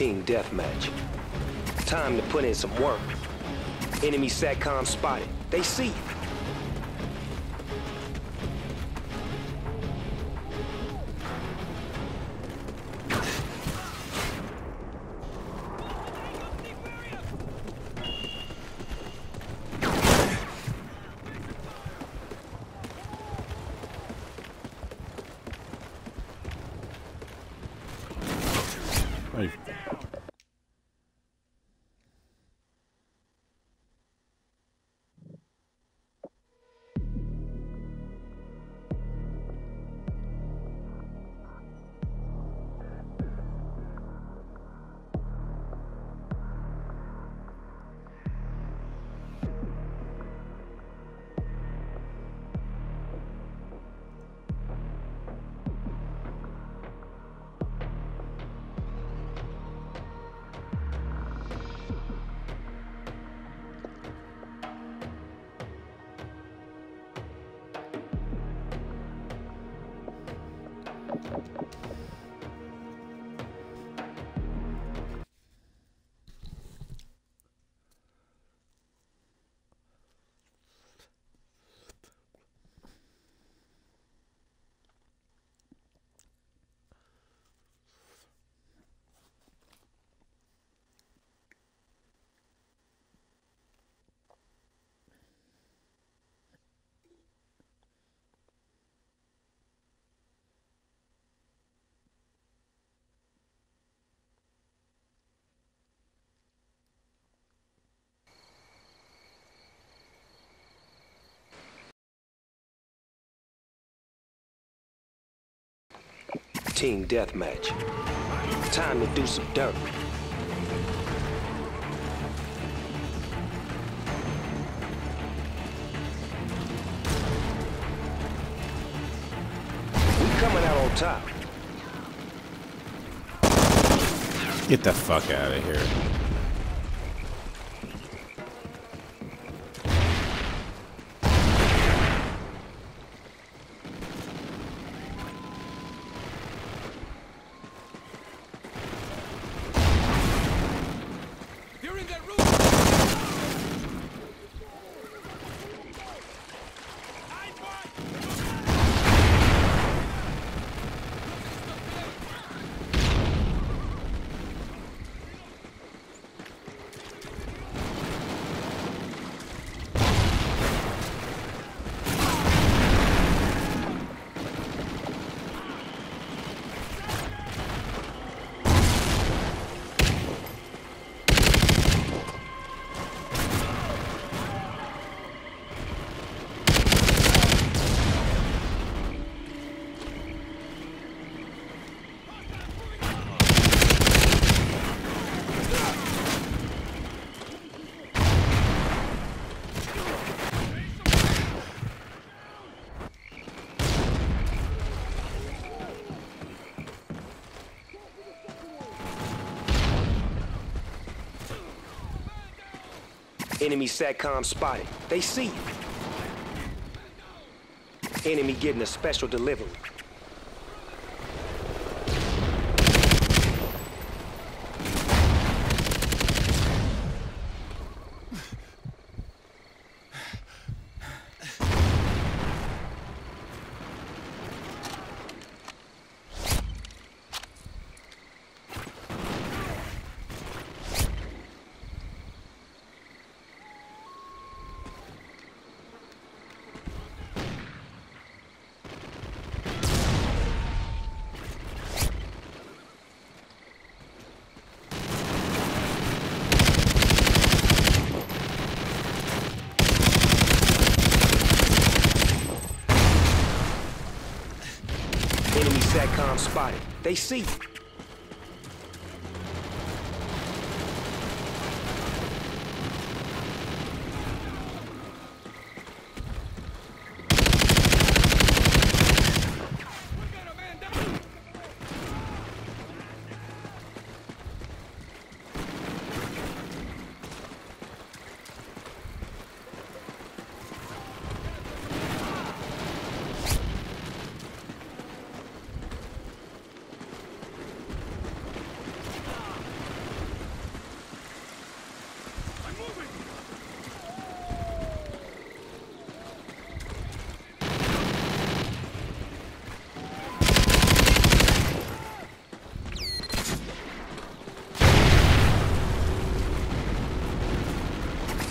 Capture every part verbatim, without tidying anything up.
Team deathmatch. Time to put in some work. Enemy SATCOM spotted. They see you. Hey. Team deathmatch. Time to do some dirt. We coming out on top. Get the fuck out of here. Enemy SATCOM spotted. They see you. Enemy getting a special delivery. Enemy SATCOM spotted. They see you.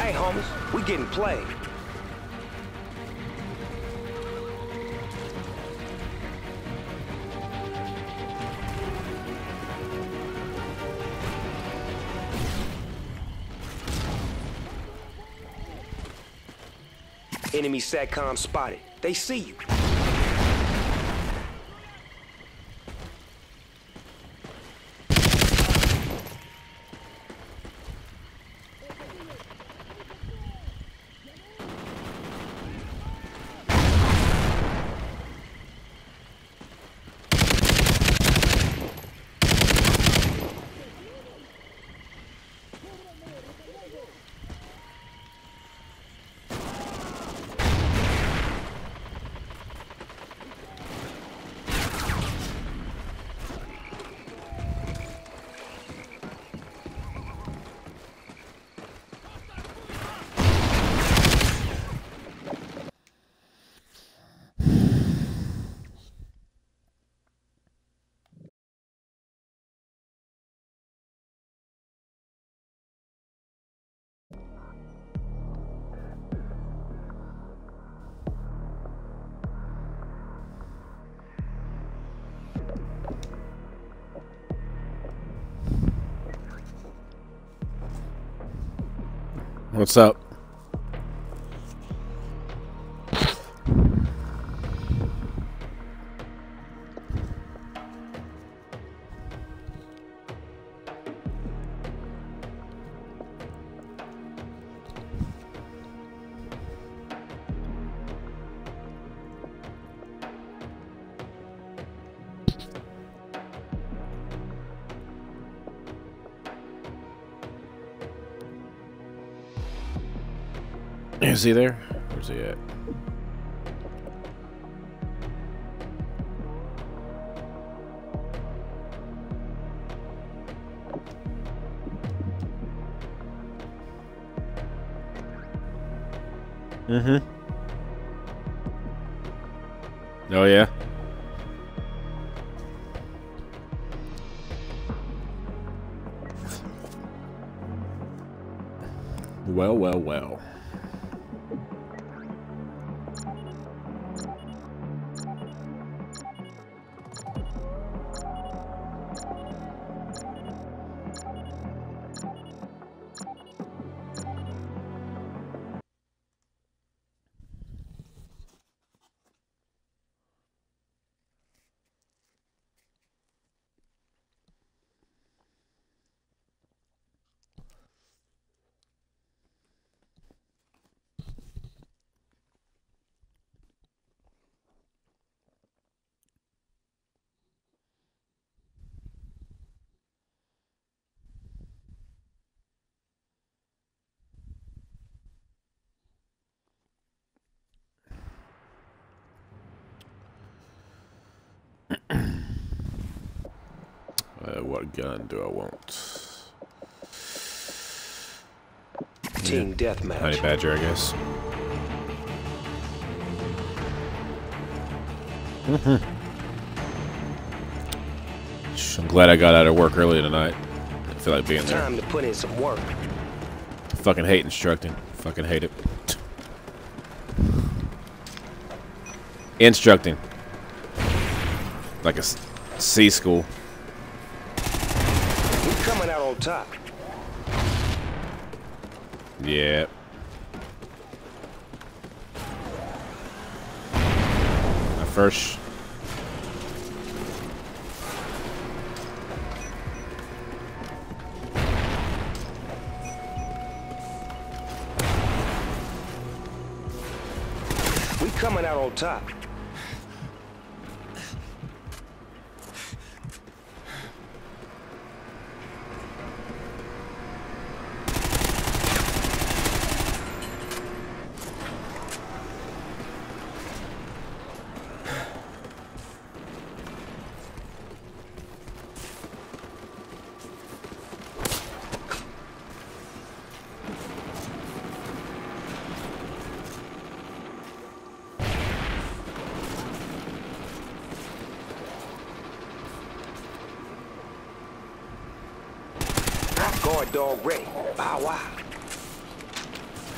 right, homies. We getting played. Enemy SATCOM spotted. They see you. What's up? Is he there? Where's he at? Mm-hmm. Oh, yeah? Well, well, well. Uh, what gun do I want? Team yeah. deathmatch. Honey Badger, I guess. Mm-hmm. I'm glad I got out of work early tonight. I feel like being there. Time to put in some work. I fucking hate instructing. Fucking hate it. Instructing. Like a C school. We coming out on top. Yeah. My first. We coming out on top. Guard dog ready. Bow wow.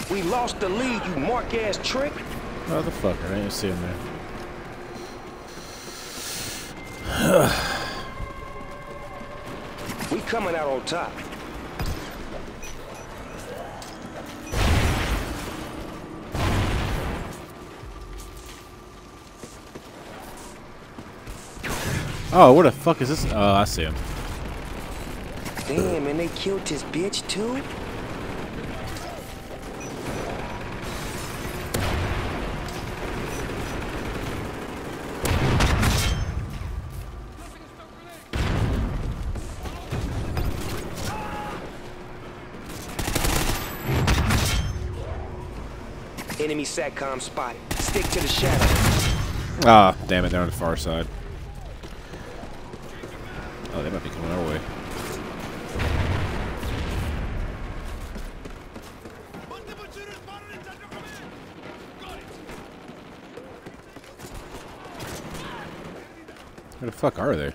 We lost the lead, you mark-ass trick. Motherfucker, I ain't see him there. We coming out on top. Oh, where the fuck is this? Oh, I see him. Damn, and they killed this bitch too? Enemy SATCOM spotted. Stick to the shadow. Ah, damn it, they're on the far side. Oh, they might be coming our way. Where the fuck are they?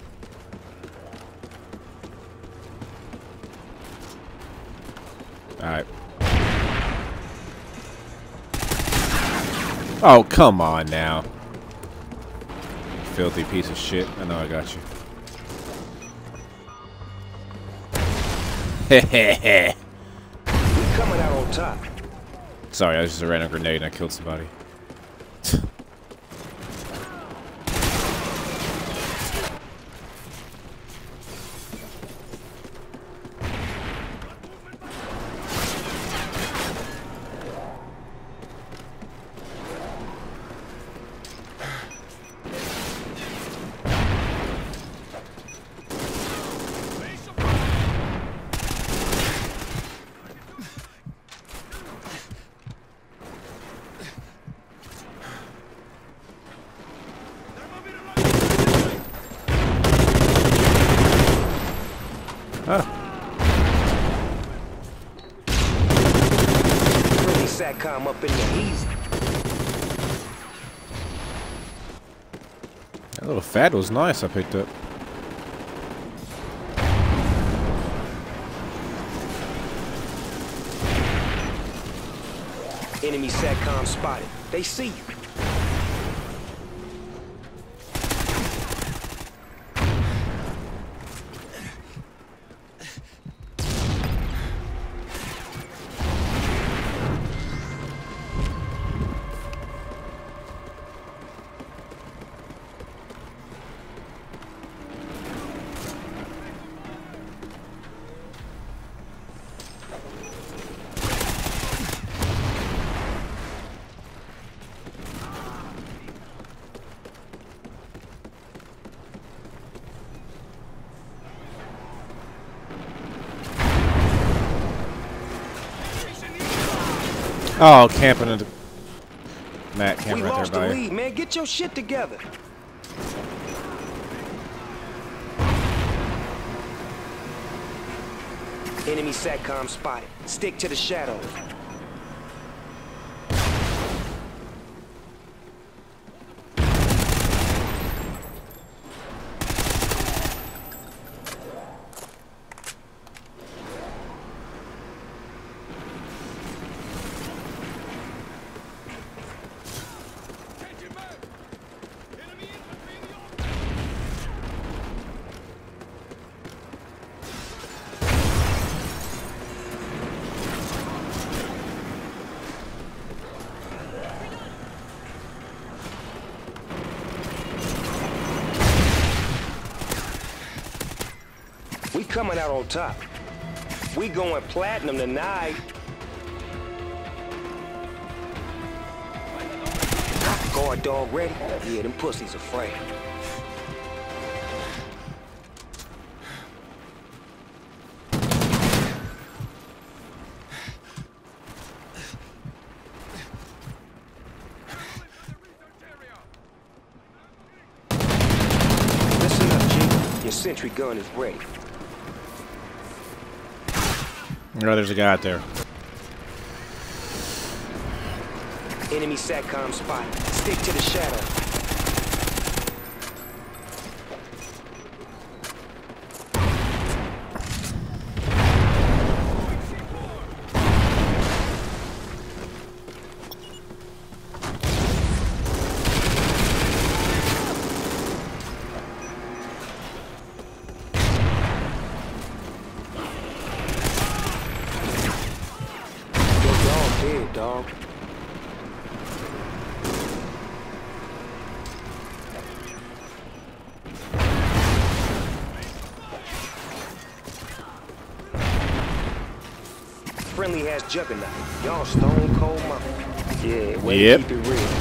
Alright. Oh, come on now. Filthy piece of shit. I know I got you. Hehehe. We coming out on top. Sorry, I was just a random grenade and I killed somebody. Friendly SATCOM up in there easy. That little fat was nice I picked up. Enemy SATCOM spotted. They see you. Oh, camping in the Matt camping We right lost there the by lead, you. man. Get your shit together. Enemy SATCOM spotted. Stick to the shadows. We coming out on top. We going platinum tonight. Guard dog ready? Yeah, them pussies afraid. Listen up, G. Your sentry gun is ready. Oh, there's a guy out there. Enemy SATCOM spot. Stick to the shadow. dog. Friendly has Juggernaut. Y'all stone cold mama. Yeah, way Yep. to keep it real.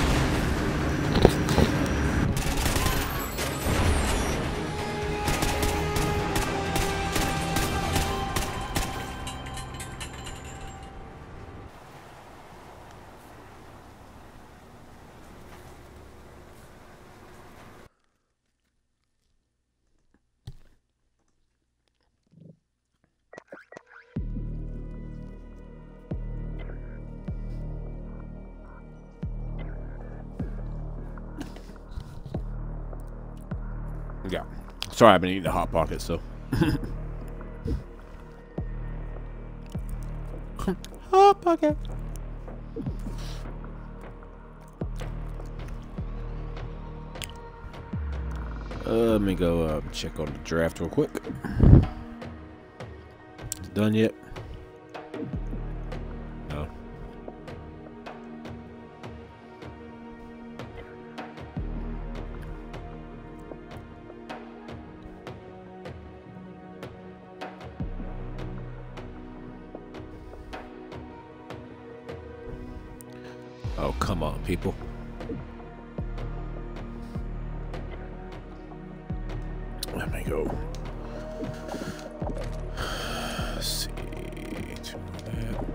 Yeah. Sorry, I've been eating a Hot Pocket, so. Hot Pocket. Uh, let me go uh, check on the draft real quick. Is it done yet? No. Oh, come on, people. Let me go. Let's see. Two more of that.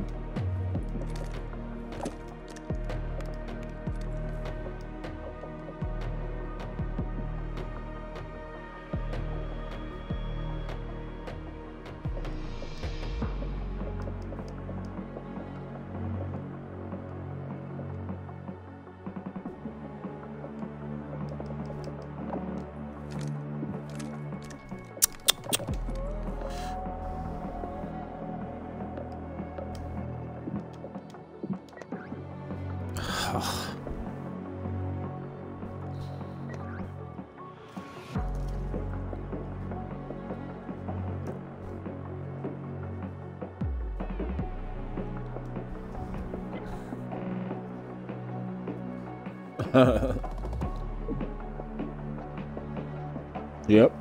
Yep.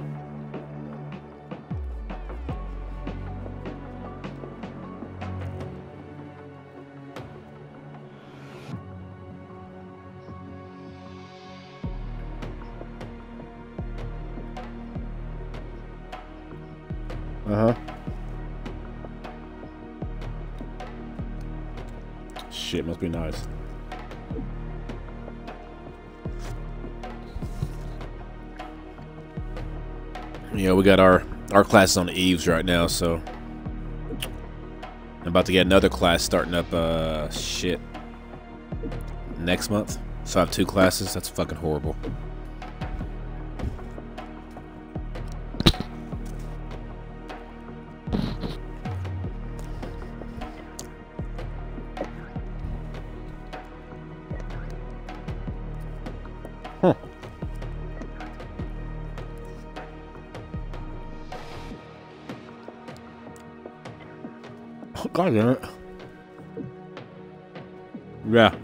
Uh-huh. Shit, must be nice. Yeah, we got our our classes on the eves right now, so I'm about to get another class starting up uh shit next month. So I have two classes. That's fucking horrible. Huh. God damn it. Yeah.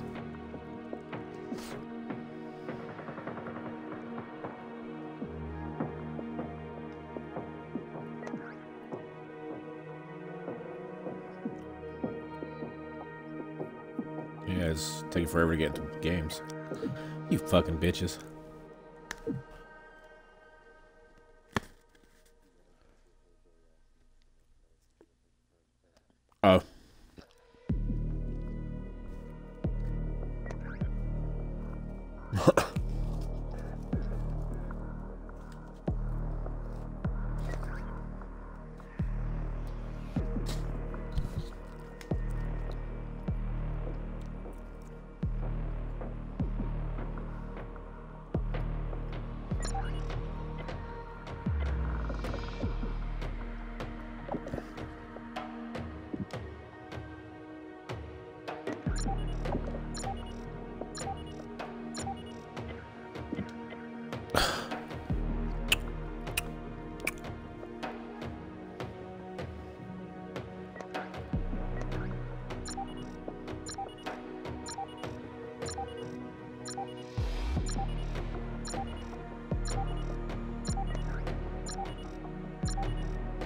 Yeah, it's taking forever to get into games. You fucking bitches. Oh.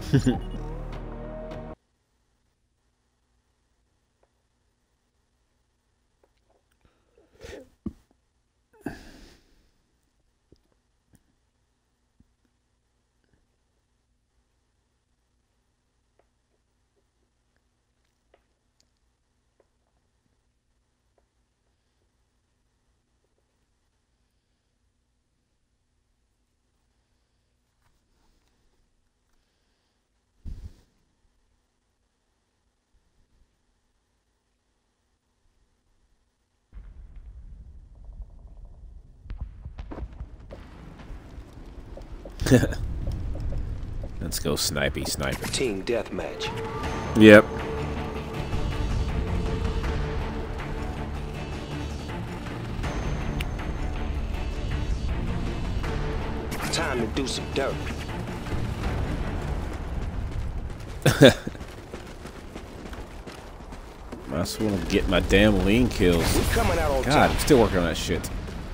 Let's go snipey sniper. Team deathmatch. Yep. Time to do some dirt. I just want to get my damn lean kills. We coming out on God, top. I'm still working on that shit.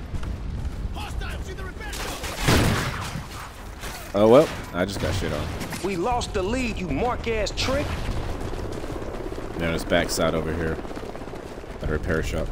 Oh well, I just got shit on. We lost the lead, you mark-ass trick. Now this backside over here. At a repair shop.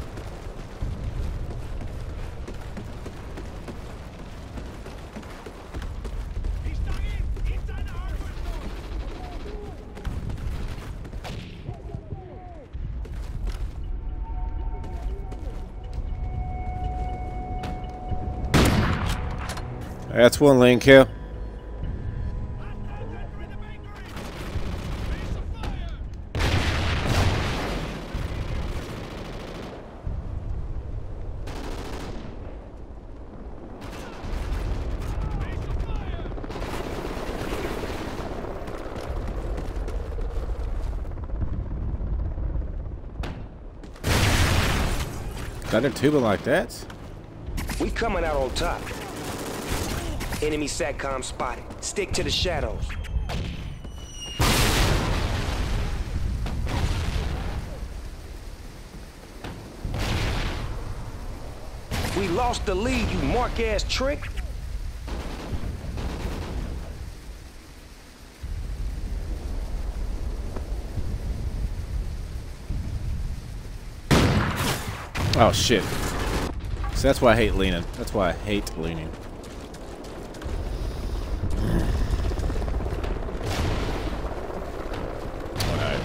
That's one lane kill. Got a tuba like that? We coming out on top. Enemy SATCOM spotted. Stick to the shadows. We lost the lead, you mark-ass trick. Oh shit. So that's why I hate leaning. That's why I hate leaning. Alright.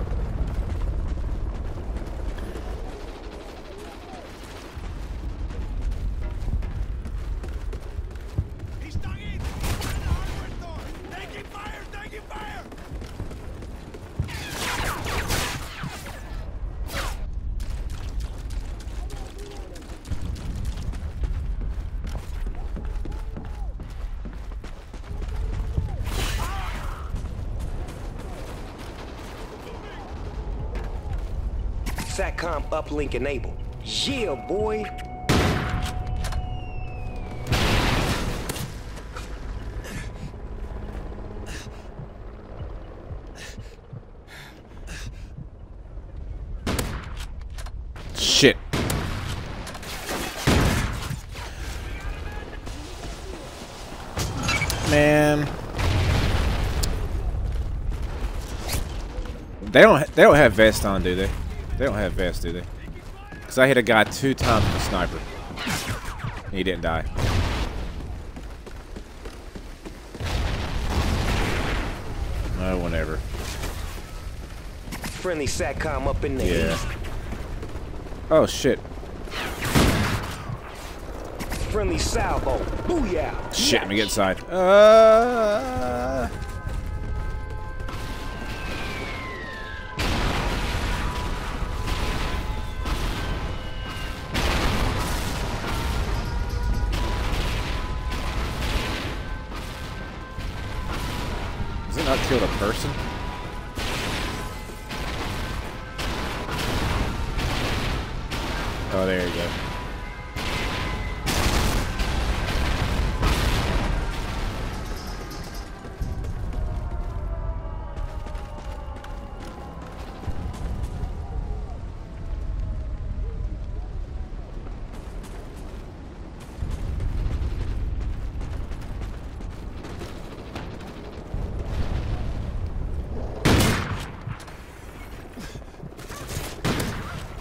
He's dug in! Behind the hardware store! Taking fire! Taking fire! SATCOM uplink enabled. Yeah, boy. Shit. Man. They don't they don't have vests on, do they? They don't have vests, do they? Because I hit a guy two times with a sniper. And he didn't die. No, whatever. Friendly SATCOM up in the Yeah. east. Oh, shit. Friendly salvo. Booyah. Shit, let me get inside. Uh... Has it not killed a person? Oh, there you go.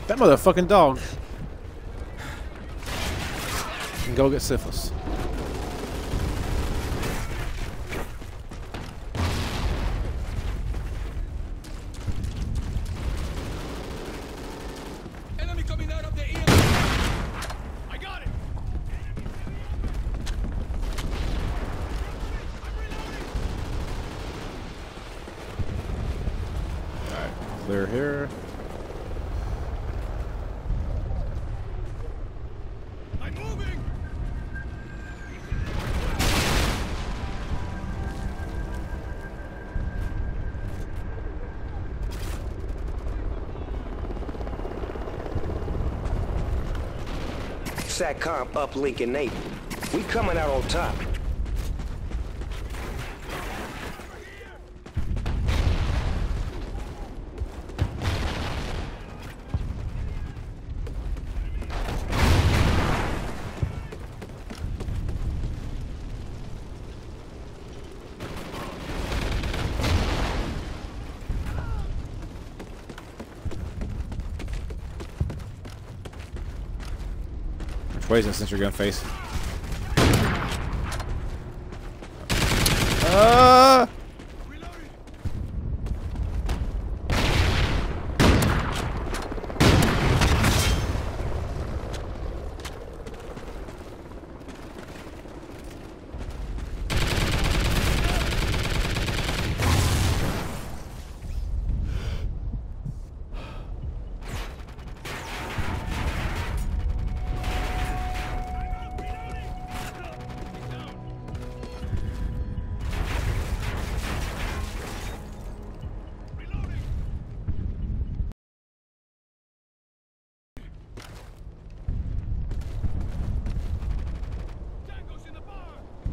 That motherfucking dog can go get syphilis. Enemy coming out of the E M. I got it. Alright, clear here. I'm moving. SATCOM uplink enabled. We coming out on top. Which way is this sentry gun face? Uh, Tango's in the bar.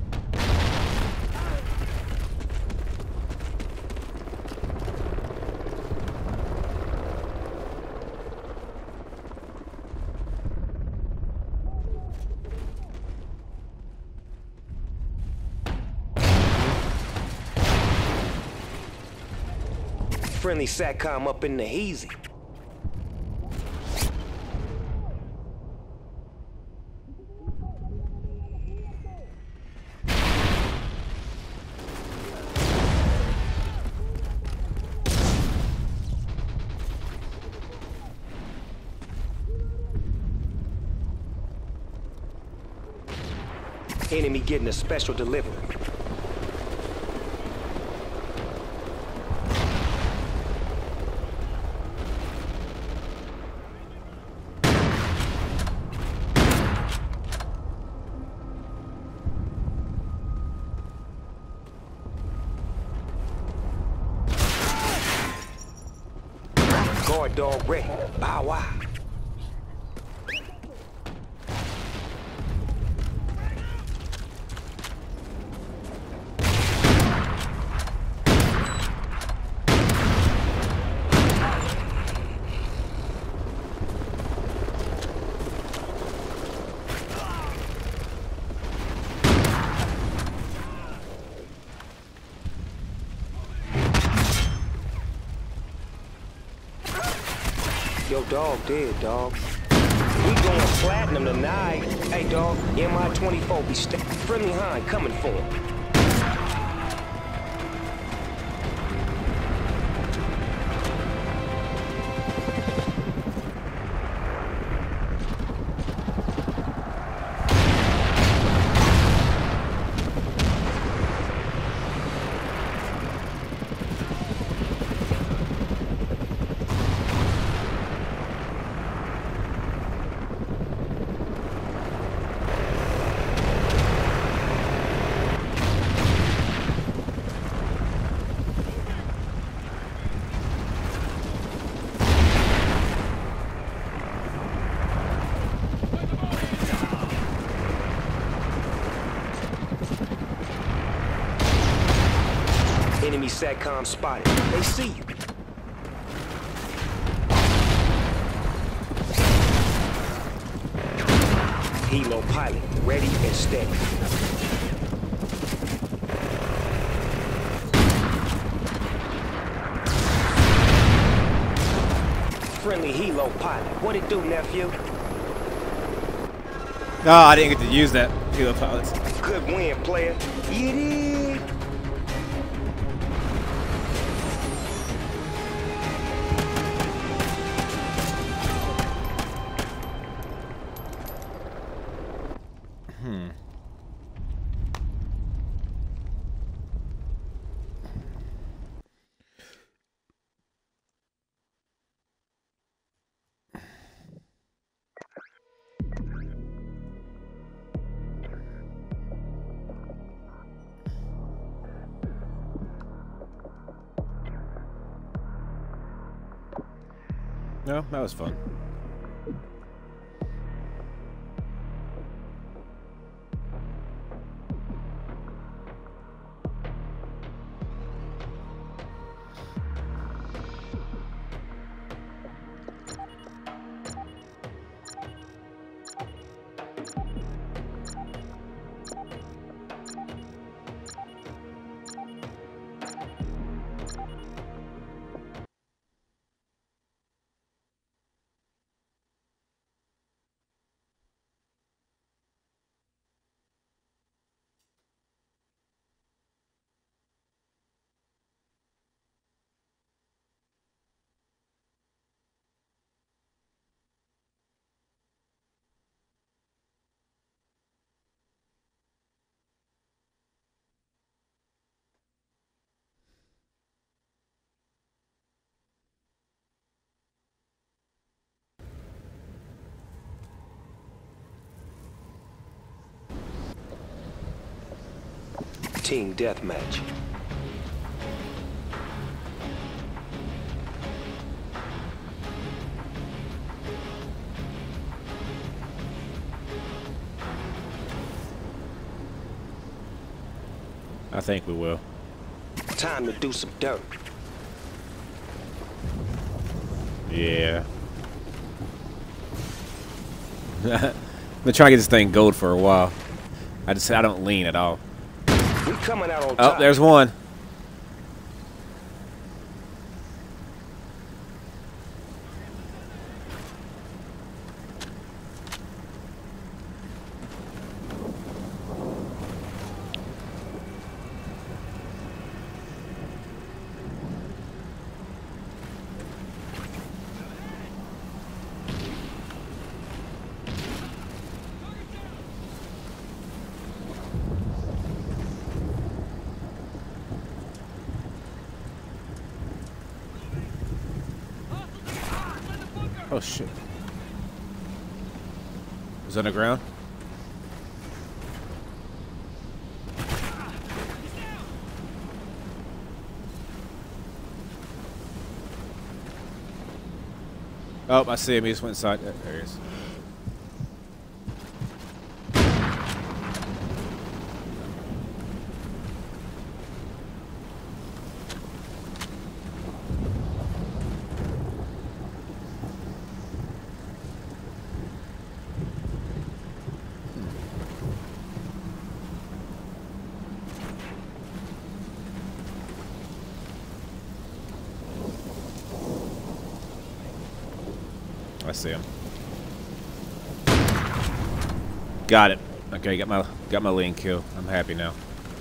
Friendly SATCOM up in the hazy. Enemy getting a special delivery. Guard dog ready. Bow wow. Yo, dog dead, dog. We going platinum tonight. Hey, dog, M I twenty-four be st- Friendly Hind coming for him. Enemy SATCOM spotted. They see you. Helo pilot, ready and steady. Friendly helo pilot. What it do, nephew? No, I didn't get to use that. Helo pilots. Good win, player. You did. Hmm. No, that was fun. Team deathmatch. I think we will. Time to do some dirt. Yeah. I've been trying to get this thing gold for a while. I just I don't lean at all. We coming out on Oh, top. there's one. Oh shit. Is on the ground? Oh, I see him. He just went inside. There he is. I see him. Got it. Okay, got my got my lean kill. I'm happy now.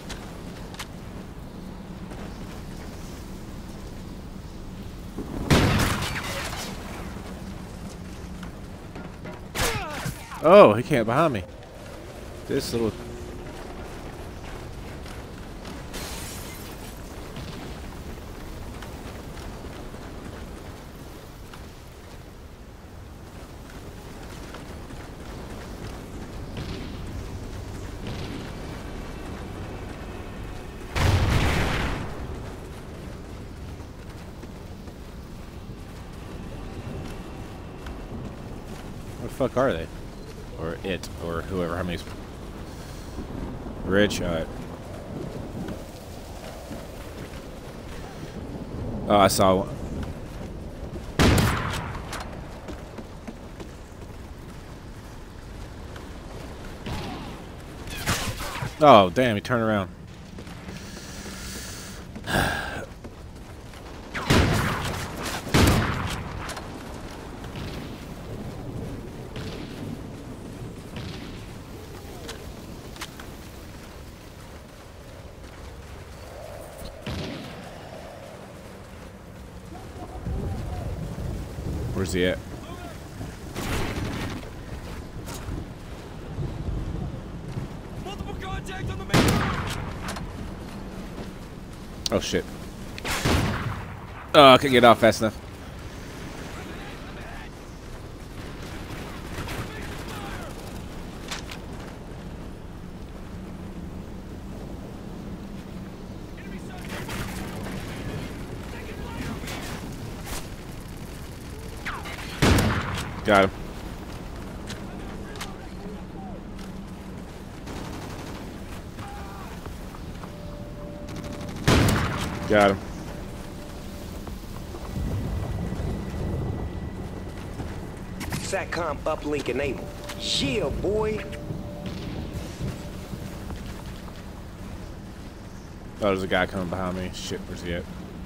Oh, he came behind me. This little. What the fuck are they? Or it, or whoever, how many... Rich, alright. Oh, I saw one. Oh, damn, he turned around. Where's he at? Multiple contact on the main road. Oh shit. Oh, I couldn't get off fast enough. Got him. Got him. SATCOM uplink enabled. Yeah, boy. Oh, there's a guy coming behind me. Shit, where's he at?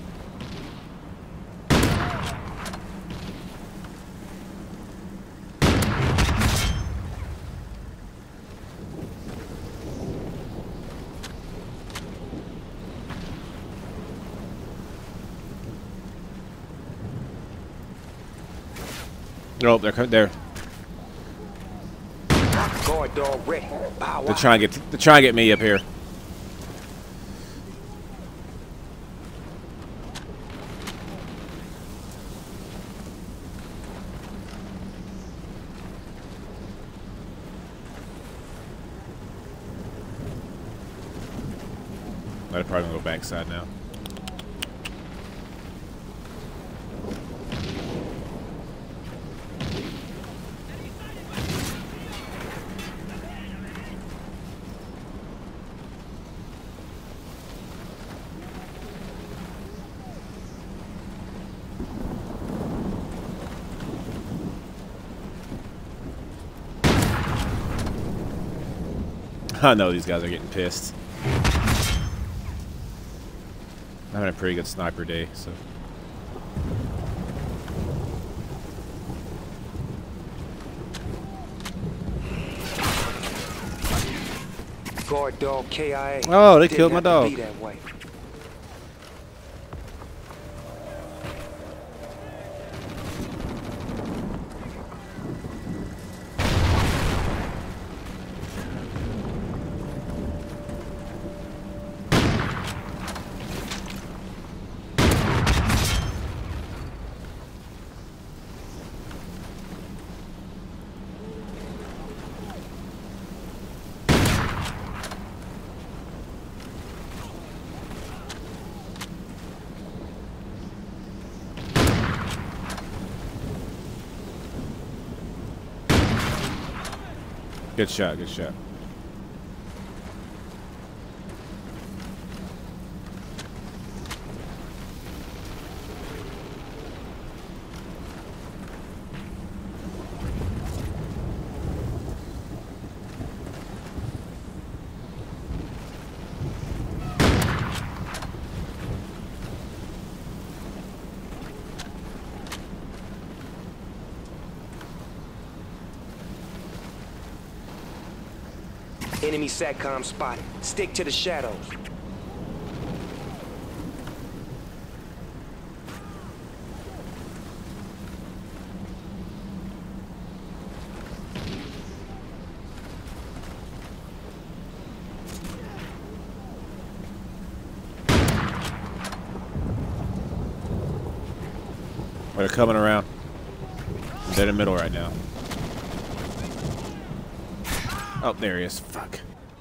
Oh, they're co- they're Guard dog ready. Bow they're wow. trying to get they're trying to get me up here. They're probably gonna go backside now. I know these guys are getting pissed. I'm having a pretty good sniper day, so. Guard dog K I A. Oh, they Didn't killed my have to dog. be that way. Good shot, good shot. Enemy SATCOM spotted. Stick to the shadows. They're coming around. They're in the middle right now. Oh, there he is. Fuck.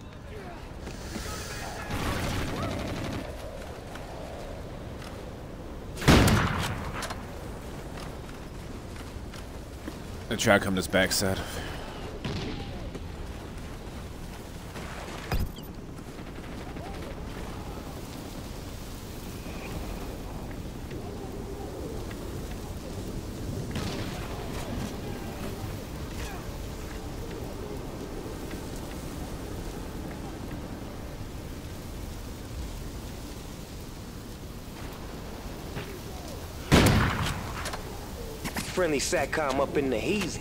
I try to come this backside. Friendly SATCOM up in the hazy.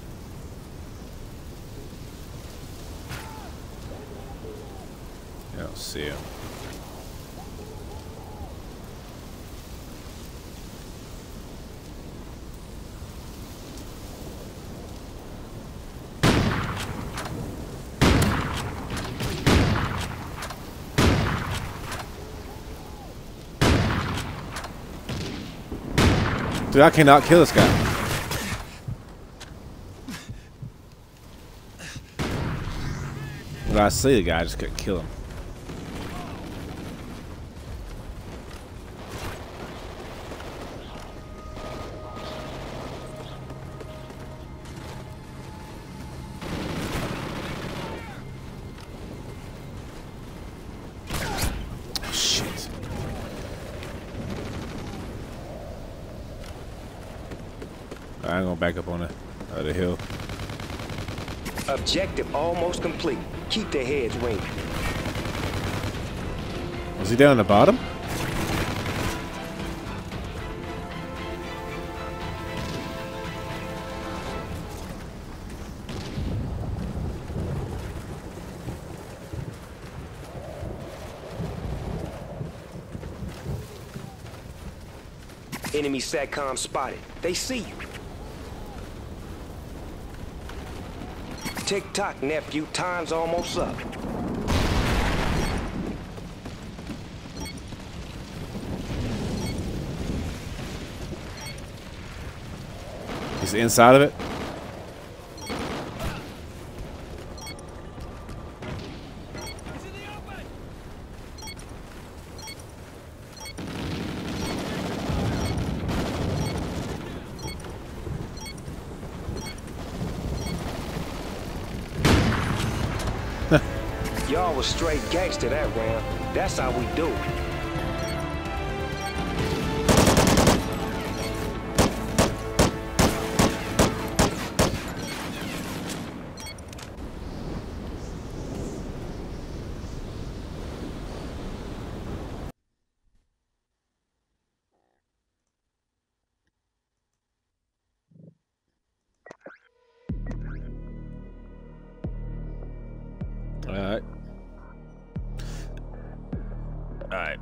Yeah, See him. Dude, I cannot kill this guy. When I see the guy, I just couldn't kill him. I'm gonna back up on the, uh, the hill. Objective almost complete. Keep their heads ringing. Was he down the bottom? Enemy SATCOM spotted. They see you. Tick-tock, nephew. Time's almost up. He's inside of it? He's in the open. Y'all was straight gangster that round. That's how we do it. All right. All right.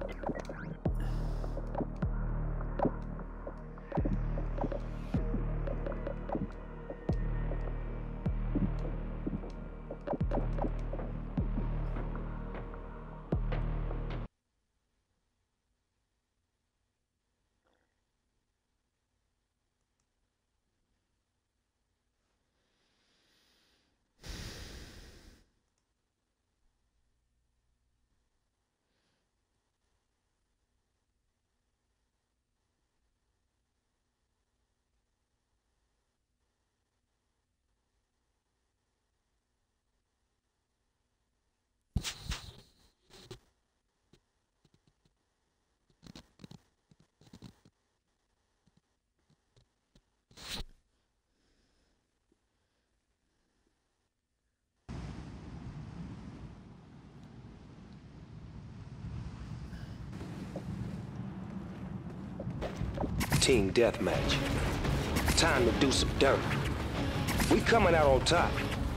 Team deathmatch. Time to do some dirt. We coming out on top.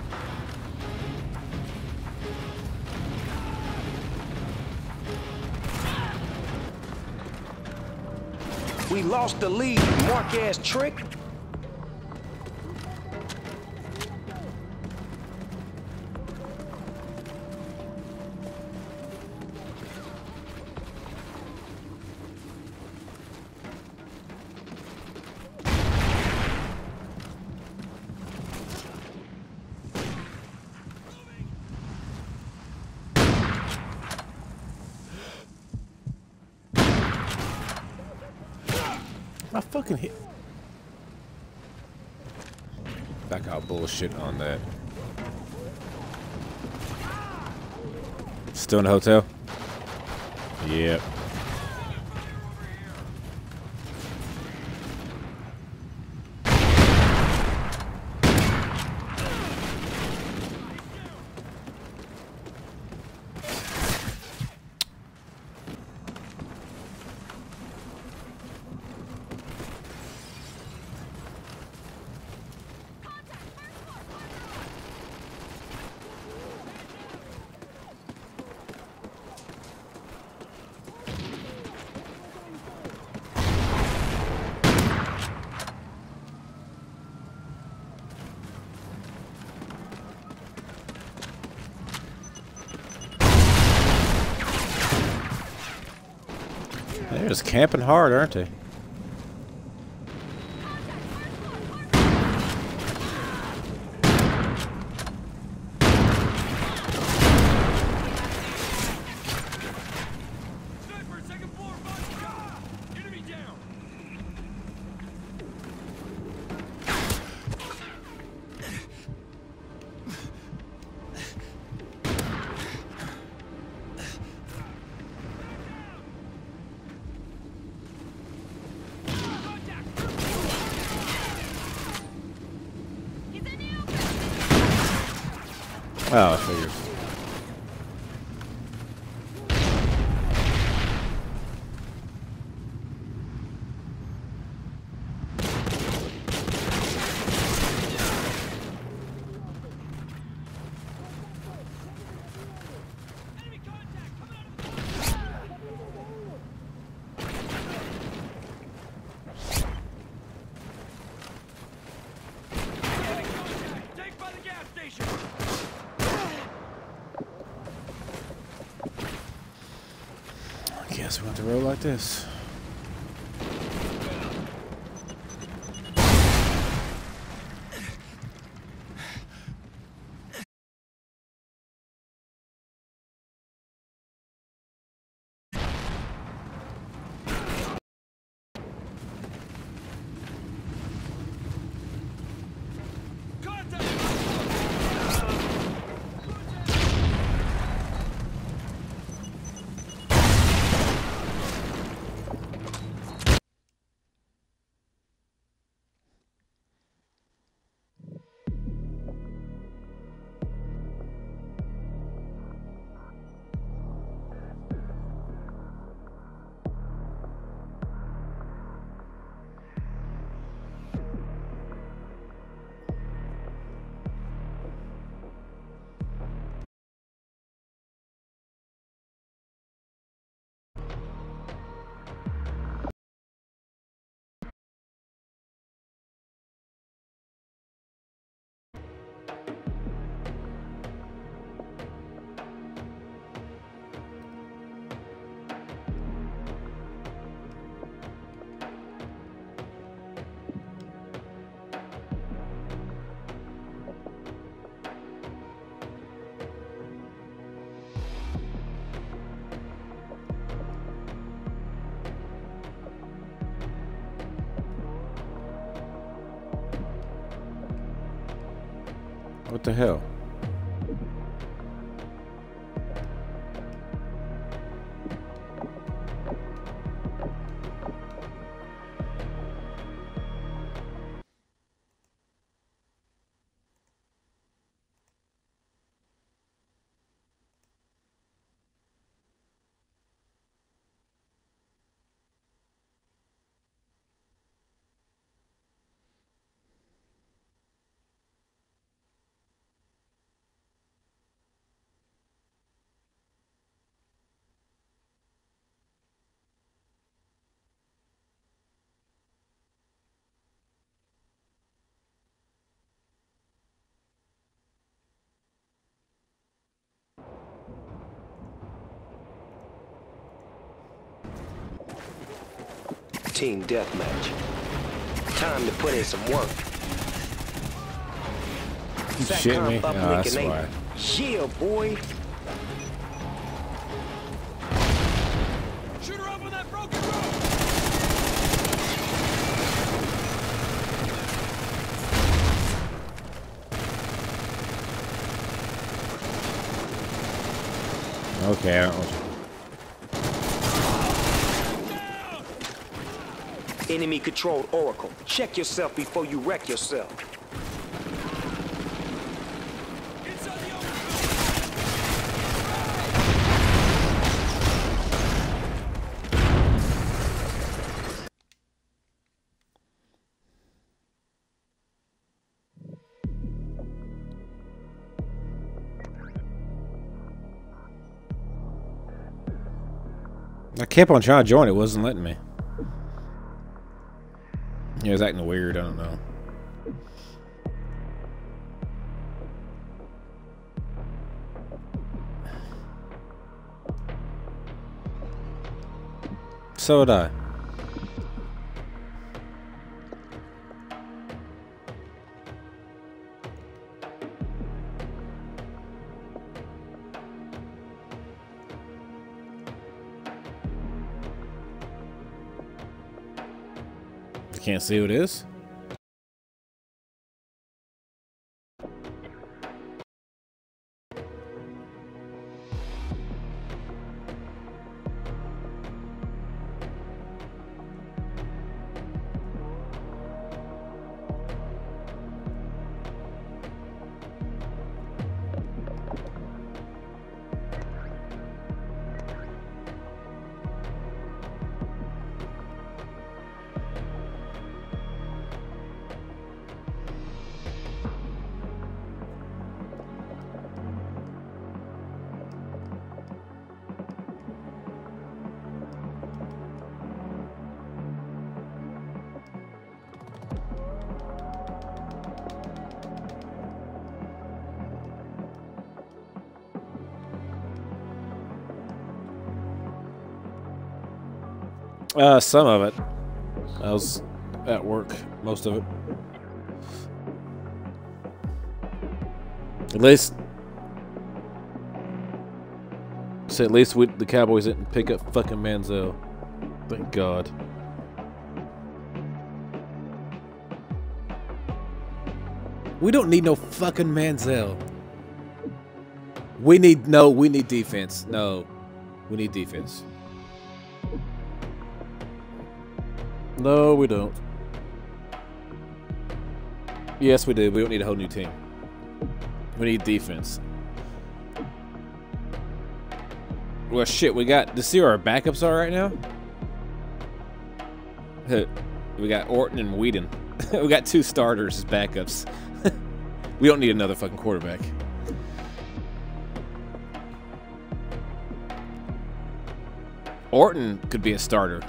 We lost the lead, mark-ass trick. I fucking hit. Back out bullshit on that. Still in the hotel? Yep. They're just camping hard, aren't they? Sniper, second floor, bud. Enemy down. Oh, I figured. Enemy contact. Come out of the Enemy contact. Take by the gas station. I guess we have to roll like this. Contact. What the hell? Team deathmatch. Time to put in some work. You shitting me? Satcom Oh, that's uplink why. ain't- Yeah, boy. Shoot her up on that broken road. Okay, I don't want you. Enemy controlled Oracle. Check yourself before you wreck yourself. Inside the open. I kept on trying to join, it wasn't letting me. Yeah, it was acting weird, I don't know. so would I. You can't see who it is? Uh, some of it. I was at work, most of it. At least, so at least we, the Cowboys didn't pick up fucking Manziel. Thank God. We don't need no fucking Manziel. We need, no, we need defense. No, we need defense. No, we don't. Yes, we do. We don't need a whole new team. We need defense. Well, shit, we got to see where our backups are right now. We got Orton and Whedon. We got two starters as backups. We don't need another fucking quarterback. Orton could be a starter.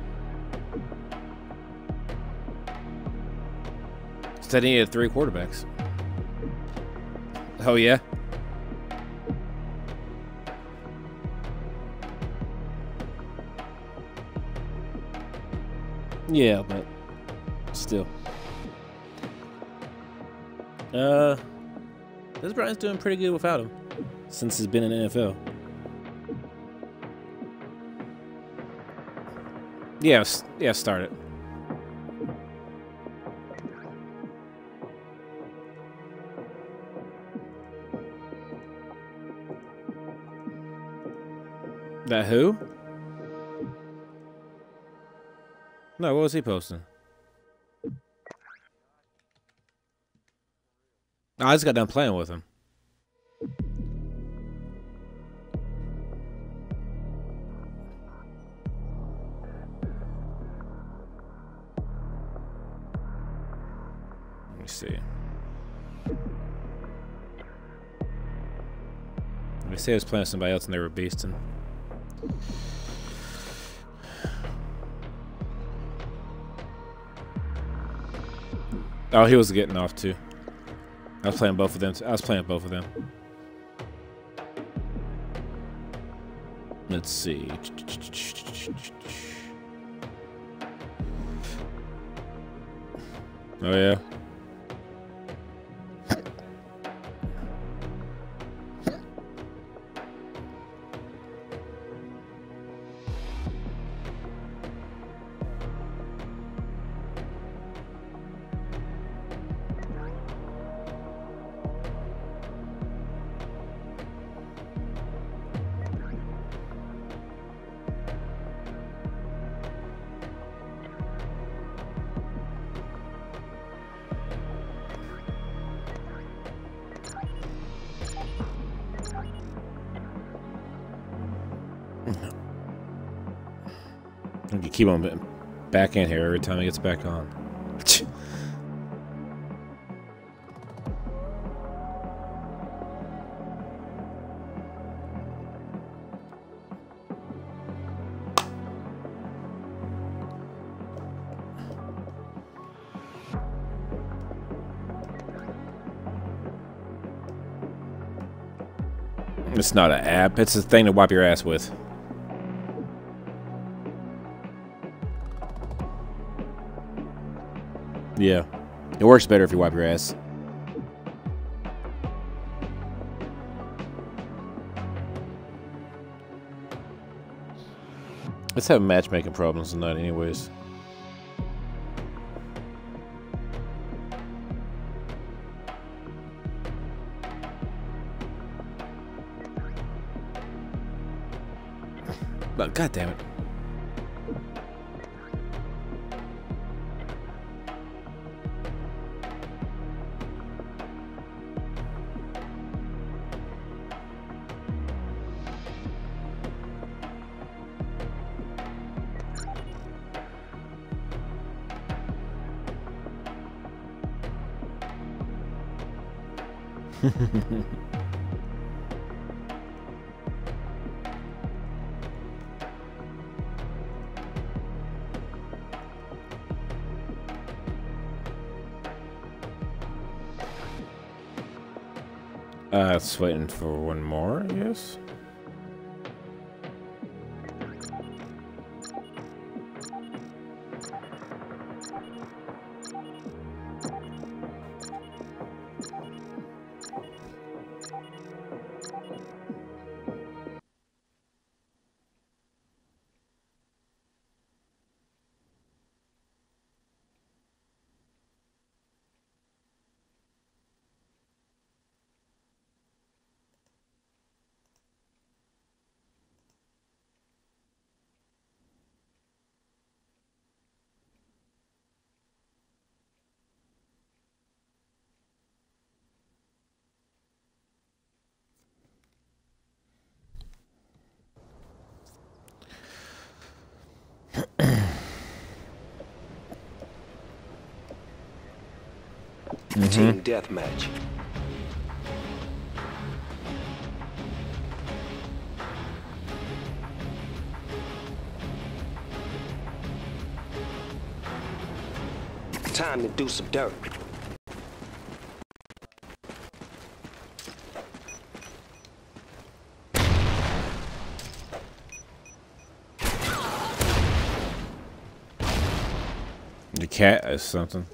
Said he had three quarterbacks. Oh yeah? Yeah, but still. Uh, this Brian's doing pretty good without him since he's been in the N F L. Yeah, yeah, start it. That who? No, what was he posting? Oh, I just got done playing with him. Let me see. Let me say I was playing with somebody else and they were beasting. Oh, he was getting off too. I was playing both of them. I was playing both of them. Let's see. Oh yeah. I can keep on back in here every time he gets back on. It's not an app, it's a thing to wipe your ass with. Yeah. It works better if you wipe your ass. Let's have matchmaking problems tonight anyways. But god damn it. Uh, it's waiting for one more, yes. Mm-hmm. Team deathmatch. Time to do some dirt. The cat is something.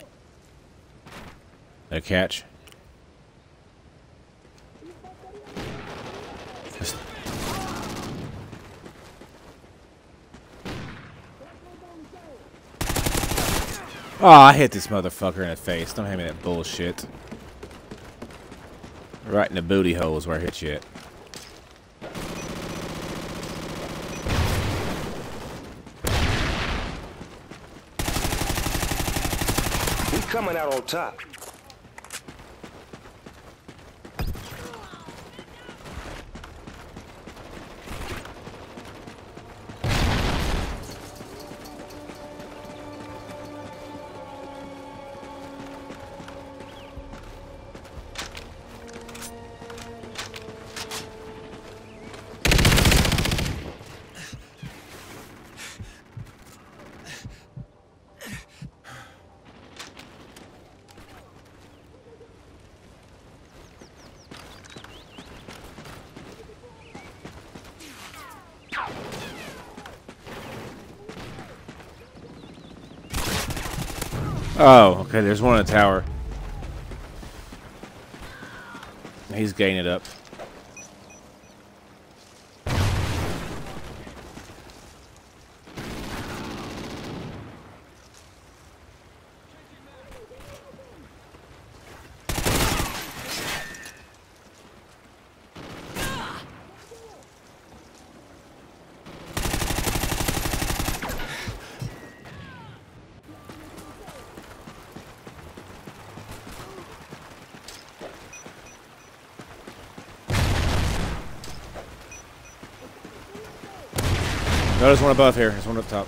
A catch. Just... Oh, I hit this motherfucker in the face. Don't hand me that bullshit. Right in the booty hole is where I hit you at. We coming out on top. Oh, okay, there's one in the tower. He's gaining it up. No, there's one above here. There's one up top.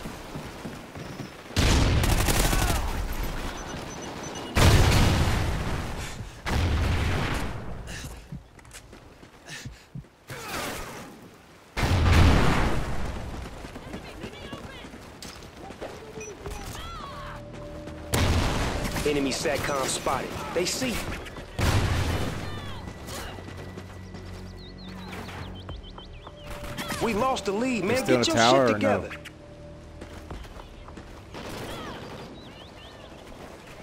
Enemy SATCOM spotted. They see. We lost the lead, man. Get your shit together. No?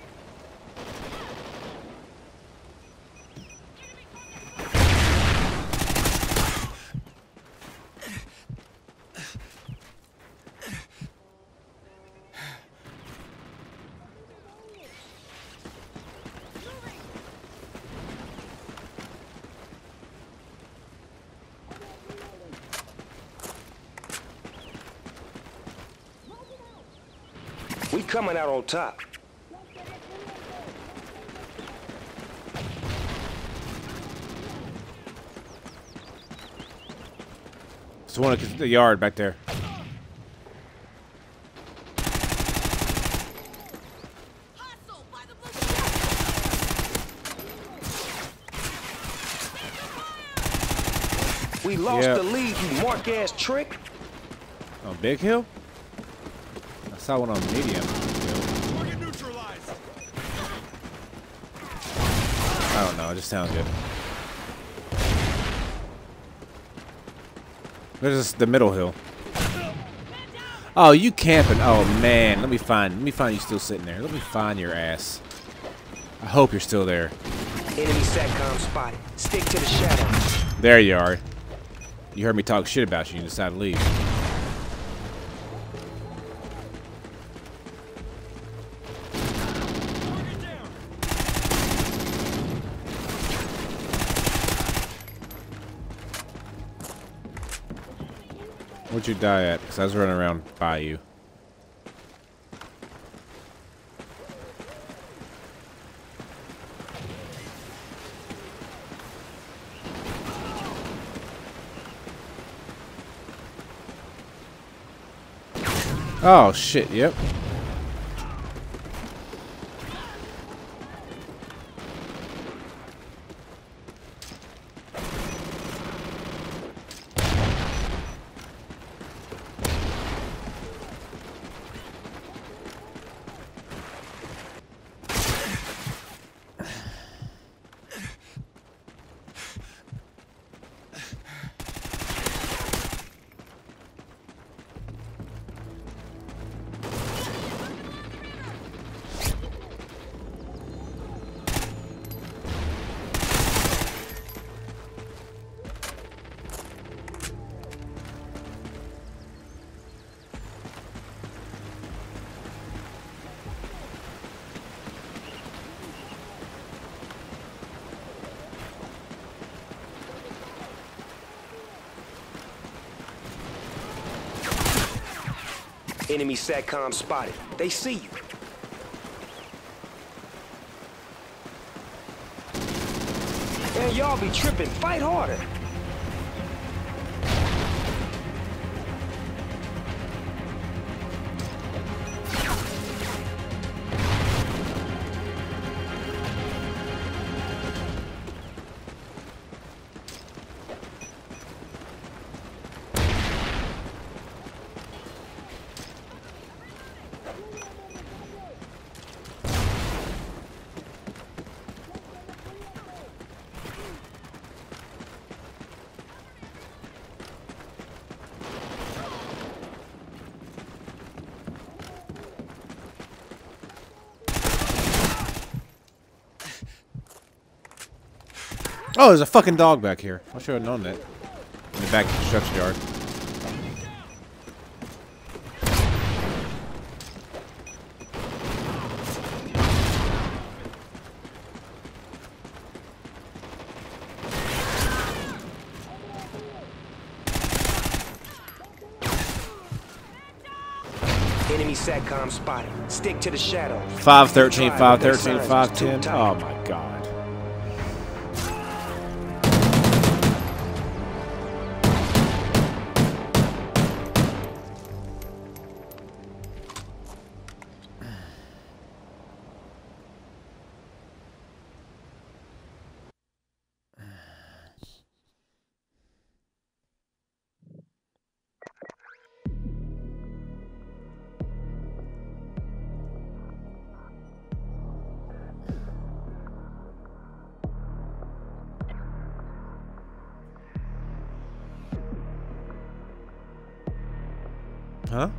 We coming out on top. It's one of the yard back there. We lost Yep. the lead, you mark-ass trick. On Big Hill? I saw one on medium. Target neutralized. I don't know. It just sounds good. There's the middle hill. Oh, you camping? Oh man, let me find. Let me find you still sitting there. Let me find your ass. I hope you're still there. Enemy SATCOM spotted. Stick to the shadow. There you are. You heard me talk shit about you and you decided to leave. Where'd you die at? Because I was running around by you. Oh shit, yep. Enemy SATCOM spotted. They see you. Man, y'all be tripping. Fight harder. Oh, there's a fucking dog back here. I should have known that. In the back construction yard. Enemy SATCOM spotted. Stick to the shadow. five thirteen, five thirteen, Signs five was too ten. tight. Oh my god. Huh?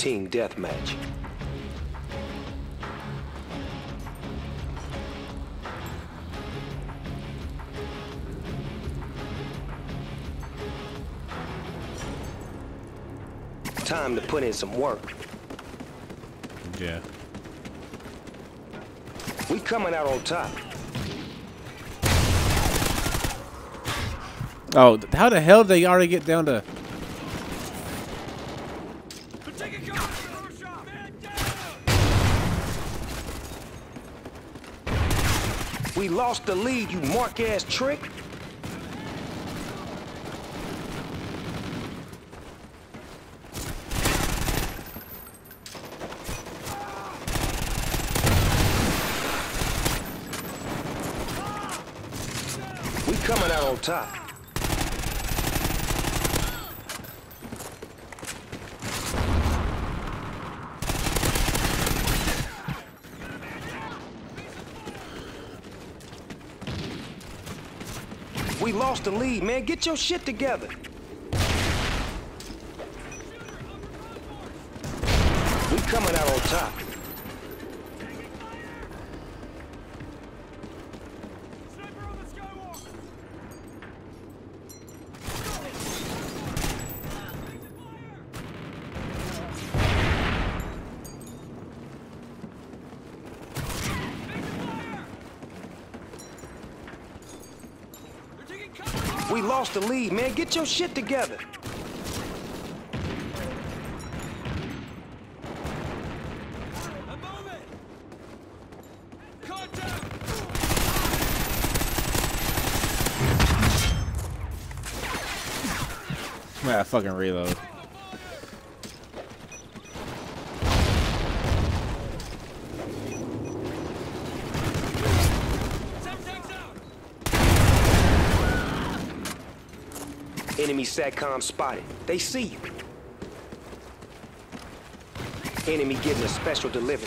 Team deathmatch. Time to put in some work. Yeah. We coming out on top. Oh, how the hell did they already get down to? We lost the lead, you mark-ass trick. We coming out on top. We lost the lead, man. Get your shit together. We coming out on top. We lost the lead, man. Get your shit together. Man, I fucking reload. Enemy SATCOM spotted. They see you. Enemy getting a special delivery.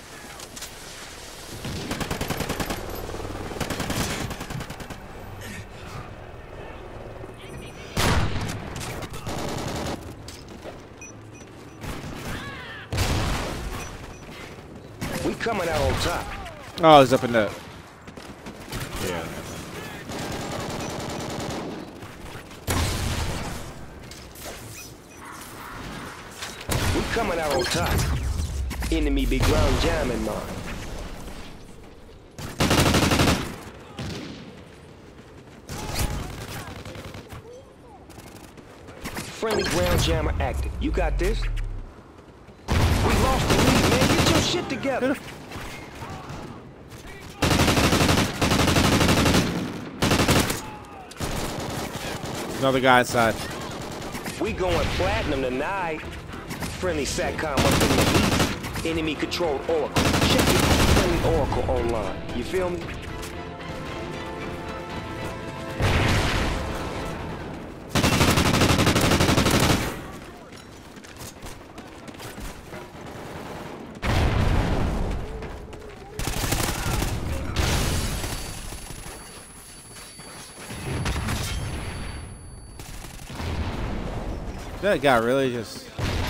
We coming out on top. Oh, it's up in the. Yeah. Coming out on top. Enemy big ground jamming mine. Friendly ground jammer active. You got this? We lost the lead, man. Get your shit together. Another guy inside. We going platinum tonight. Friendly SATCOM up in the east. Enemy controlled Oracle. Check your friendly Oracle online. You feel me? That guy really just.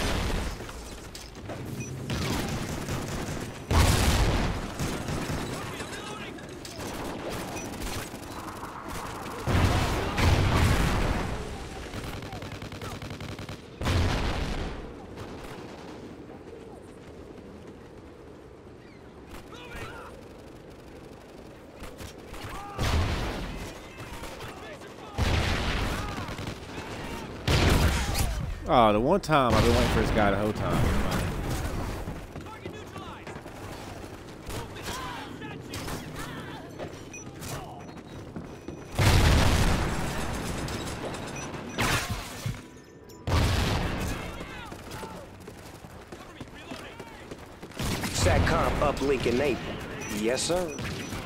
Oh, the one time I've been waiting for this guy the whole time. SATCOM uplink enabled. Yes, sir.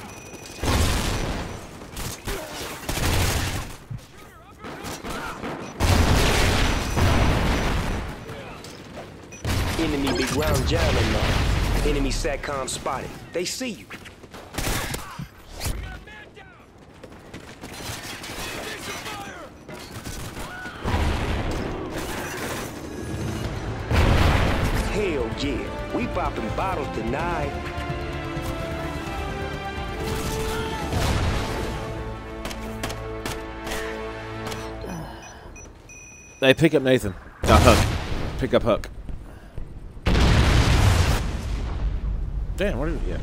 Enemy big ground jamming mine. Enemy SATCOM spotted. They see you. Yeah, we popping bottles tonight. Hey, pick up Nathan. No, Hook. Pick up Hook. Damn, what are we at?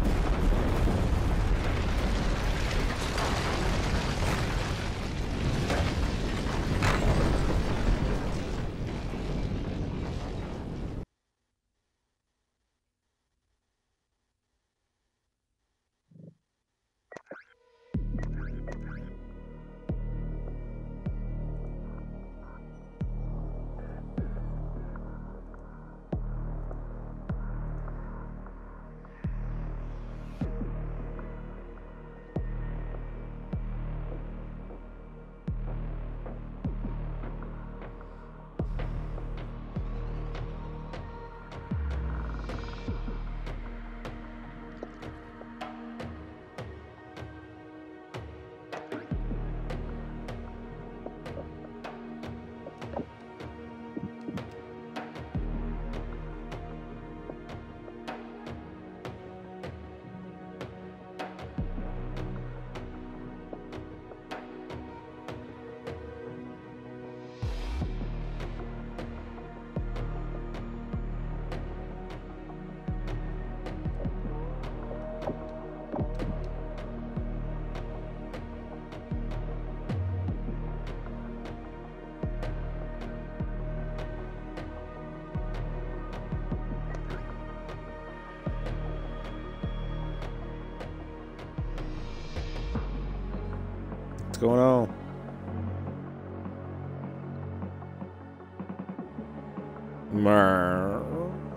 What's going on? Mer.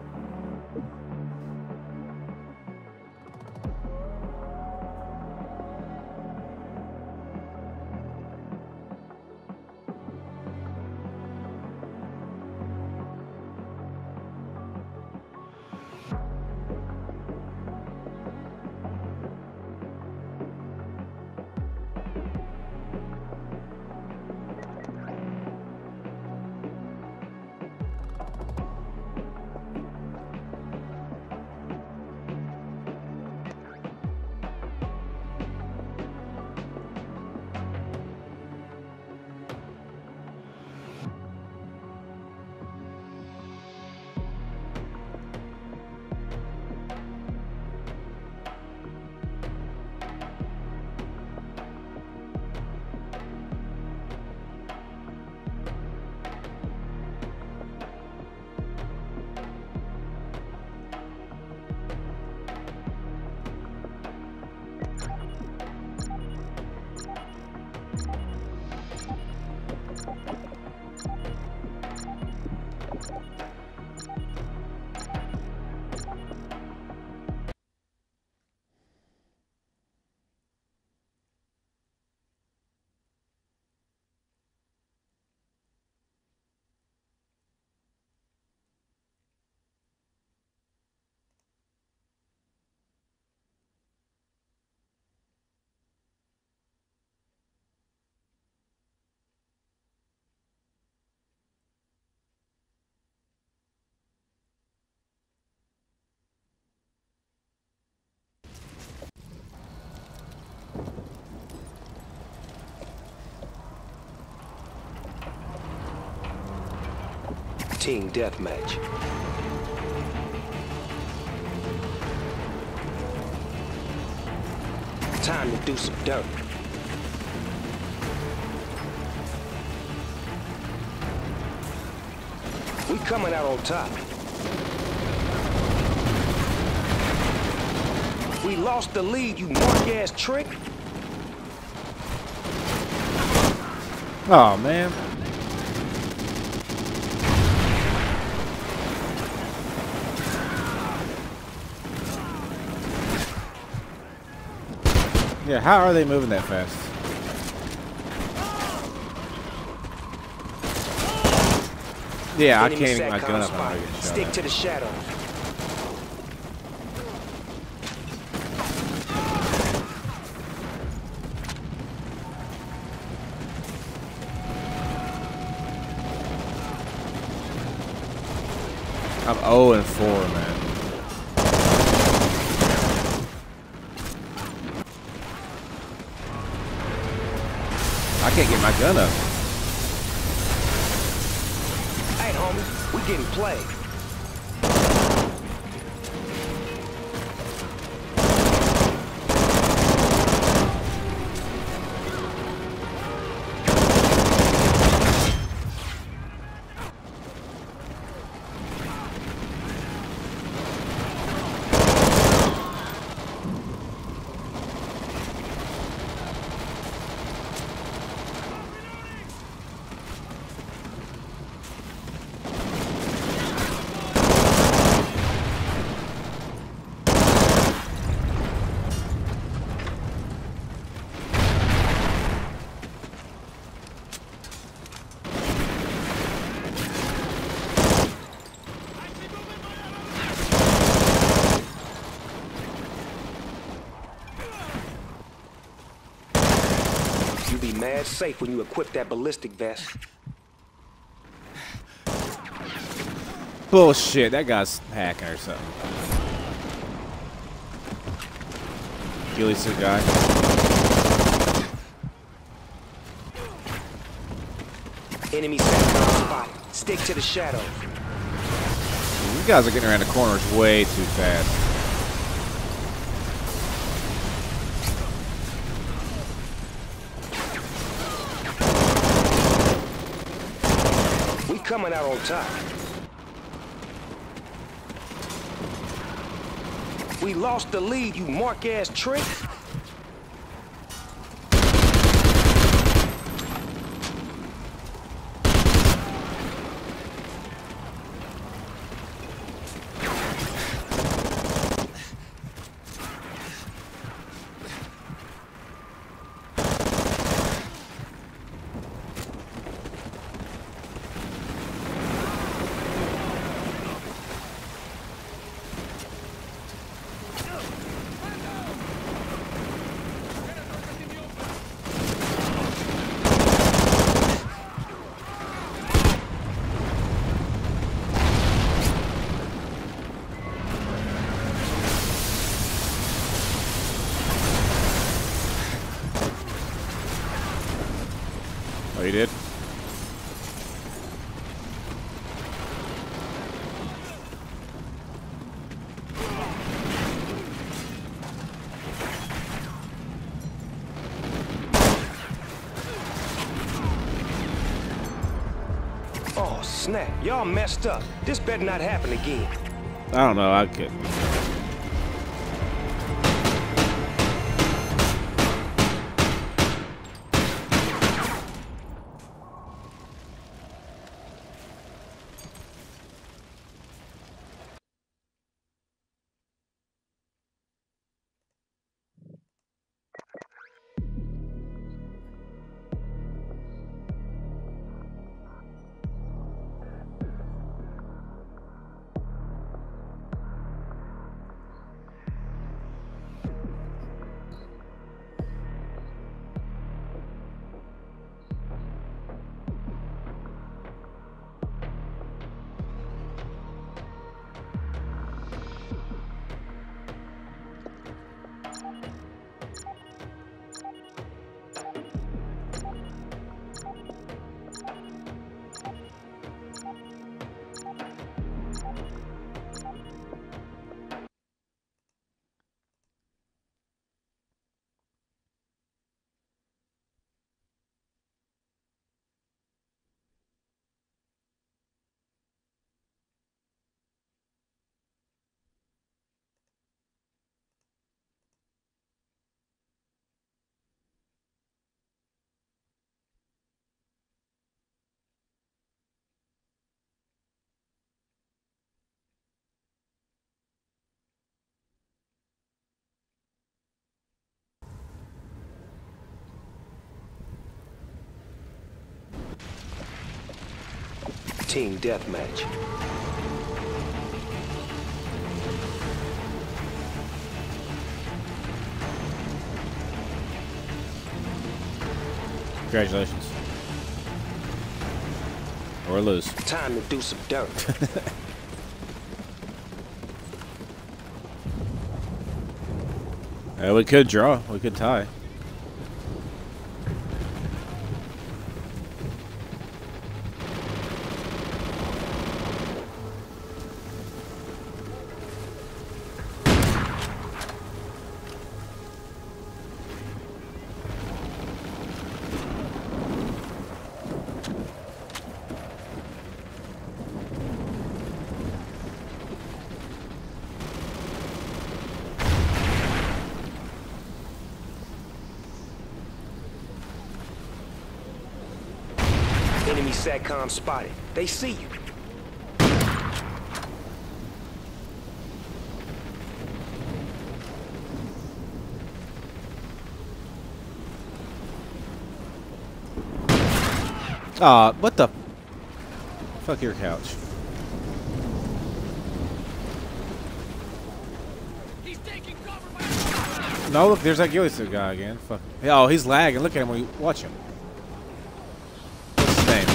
Team deathmatch. Time to do some dirt. We coming out on top. We lost the lead, you mark-ass trick. Oh, man. Yeah, how are they moving that fast? Yeah, Enemy I can't even my SATCOM gun up. spot. I'm get Stick shot to at. the shadow. I'm oh and four, man. I can't get my gun up. Hey, homie, we getting played. You be mad safe when you equip that ballistic vest. Bullshit, that guy's hacking or something. Ghillie suit guy. Enemy SATCOM spotted. Stick to the shadows. You guys are getting around the corners way too fast. We coming out on top. We lost the lead, you mark-ass trick. Oh, you did? Oh, snap. Y'all messed up. This better not happen again. I don't know. I could. Team deathmatch. Congratulations. Or lose. Time to do some dirt. Uh, we could draw. We could tie. Enemy SATCOM spotted. They see you. Aw, what the? Fuck your couch. He's taking cover by No, look, there's that Gillis guy again. Fuck. Oh, he's lagging. Look at him when you watch him. What's his name?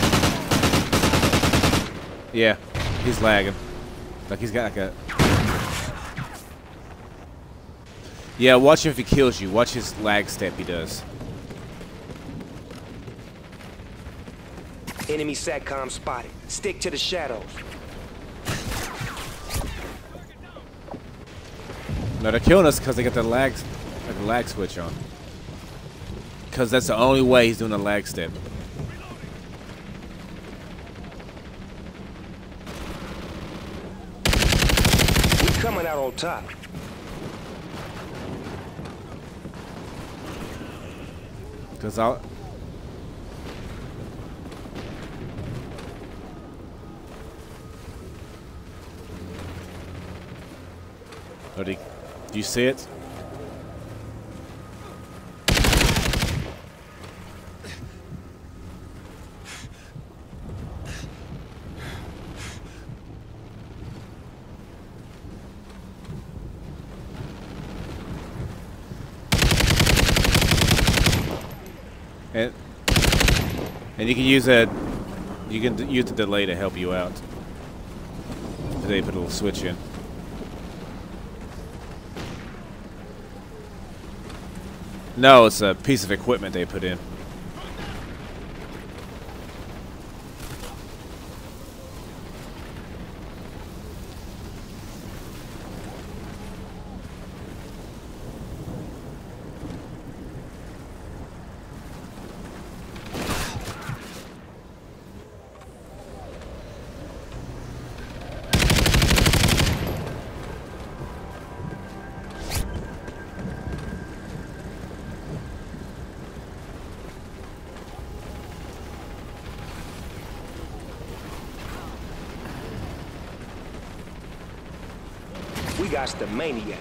Yeah, he's lagging. Like he's got like a. Yeah, watch him if he kills you. Watch his lag step he does. Enemy SATCOM spotted. Stick to the shadows. No, they're killing us because they got the lag, like the lag switch on. Because that's the only way he's doing a lag step. We coming out on top. Because I'll. Oh, do you, do you see it? And, and you can use that. You can d use the delay to help you out. They put a little switch in. No, it's a piece of equipment they put in. We got the maniac.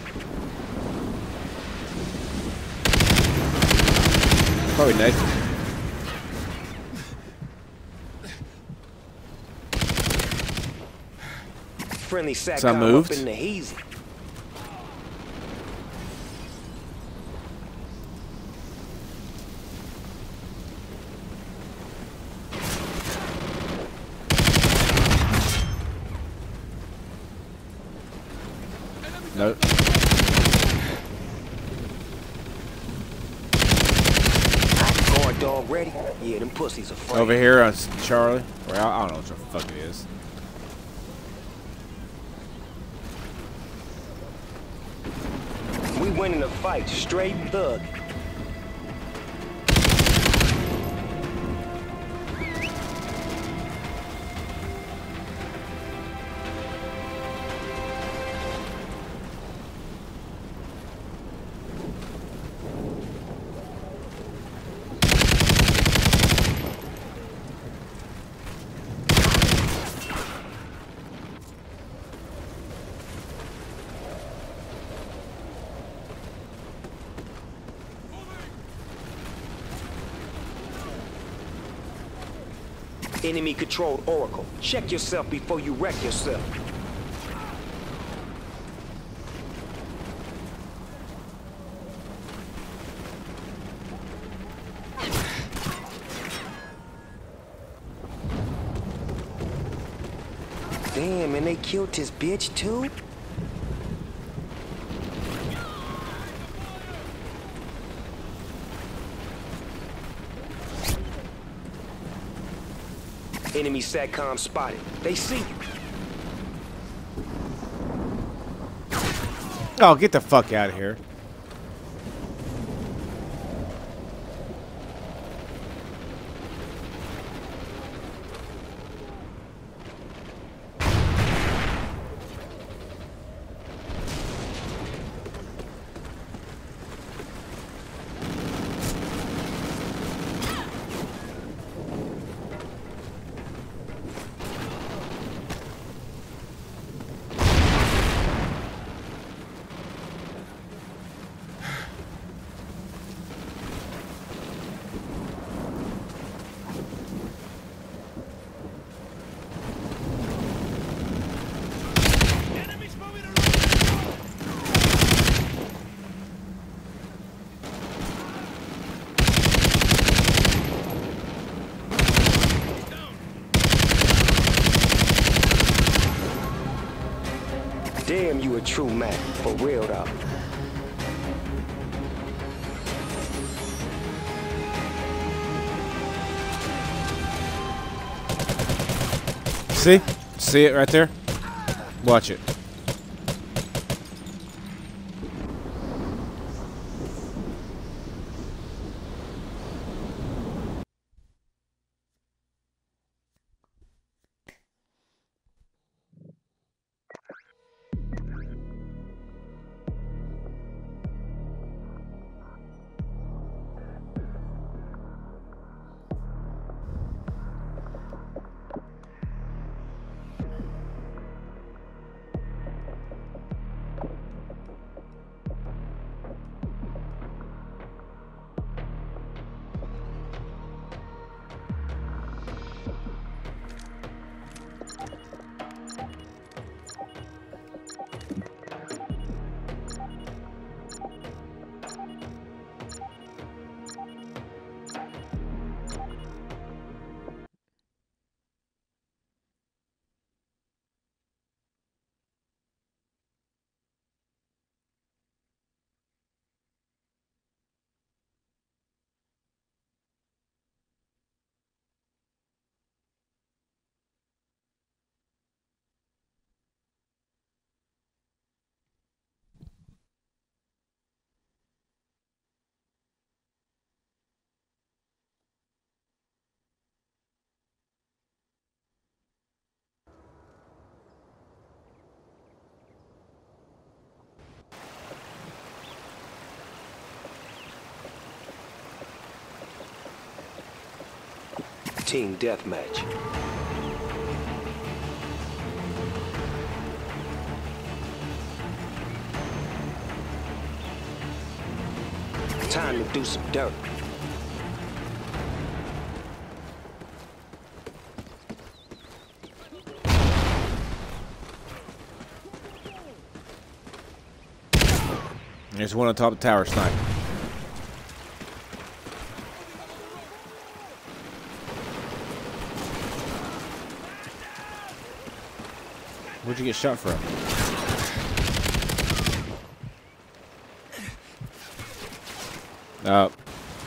Probably nice. Friendly So I SATCOM moved. up in the hazy. No. Guard dog ready? Yeah, them pussies are afraid. Over here on Charlie. Or I, I don't know what the fuck it is. We winning the fight, straight thug. Enemy controlled Oracle. Check yourself before you wreck yourself. Damn, and they killed this bitch too? Enemy SATCOM spotted. They see you. Oh, get the fuck out of here. Enemies moving around. Damn, you a true Mac. For real though. See? See it right there? Watch it. Team deathmatch. Time to do some dirt. There's one on top of the tower snipe. Where'd you get shot from? Oh.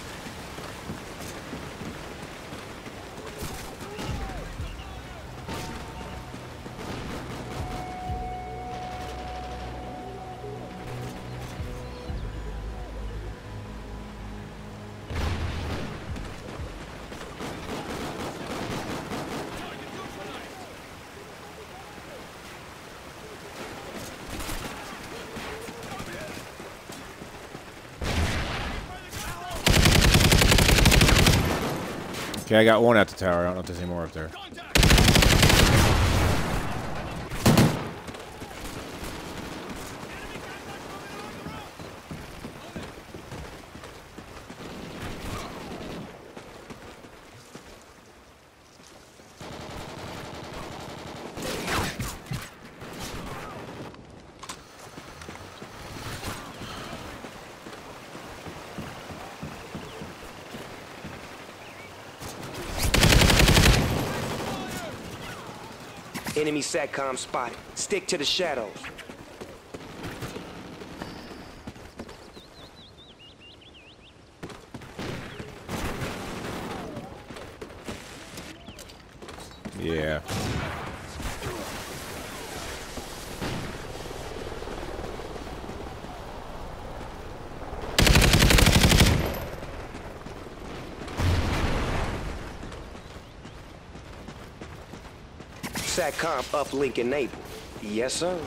Okay, I got one at the tower. I don't know if there's any more up there. Enemy SATCOM spotted. Stick to the shadows. Yeah. SATCOM uplink enabled. Yes, sir.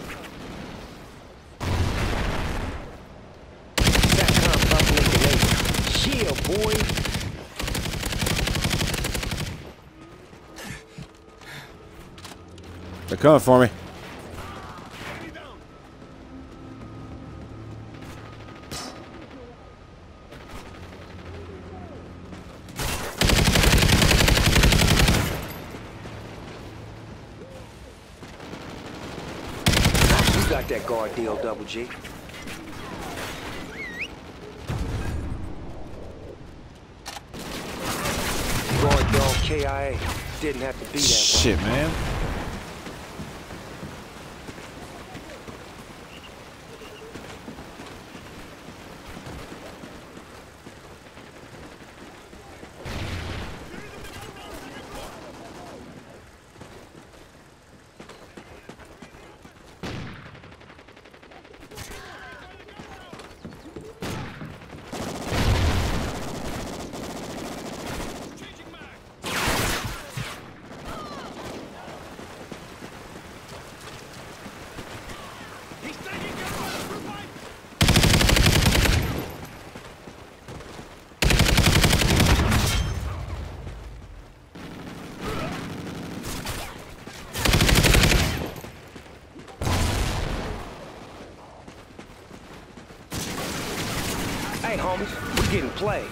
SATCOM uplink enabled. Yeah, boy. They're coming for me. You got that guard deal, Double G. Guard dog K I A. Didn't have to be that way. Shit, man. Hey, homies, we're getting played.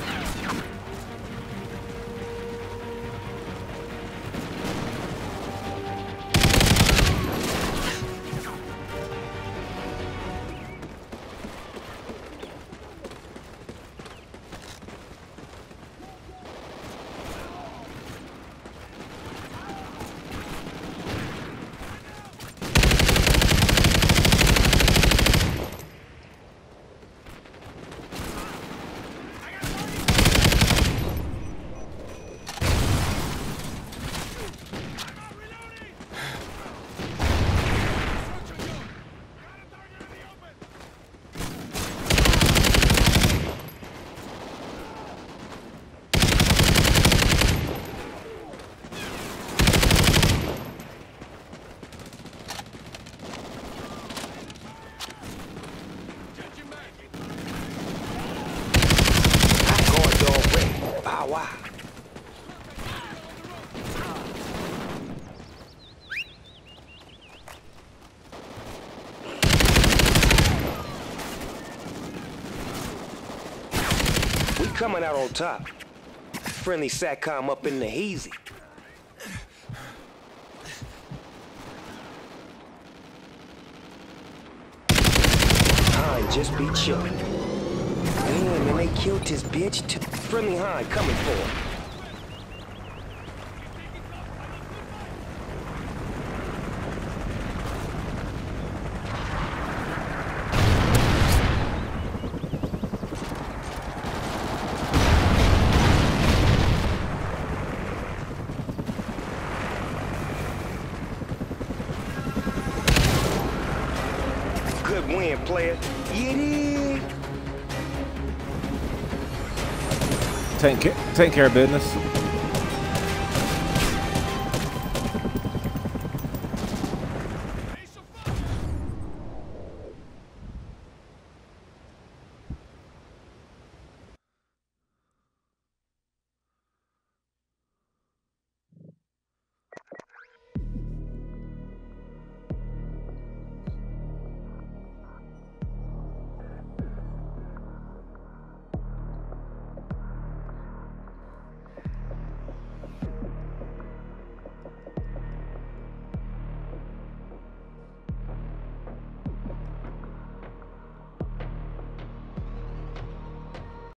Wow. We coming out on top. Friendly SATCOM up in the hazy. Hein just be chillin'. Damn, and they killed his bitch too. Friendly Hein coming for him. Good win, player. Yeah, Taking, ca taking care of business.